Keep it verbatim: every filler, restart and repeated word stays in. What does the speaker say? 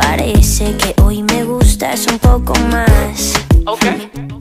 Parece que hoy me gustas un poco más. Ok.